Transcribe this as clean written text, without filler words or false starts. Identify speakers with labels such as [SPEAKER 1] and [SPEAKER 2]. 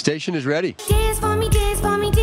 [SPEAKER 1] Station is ready.
[SPEAKER 2] Dance for me, dance for me, dance.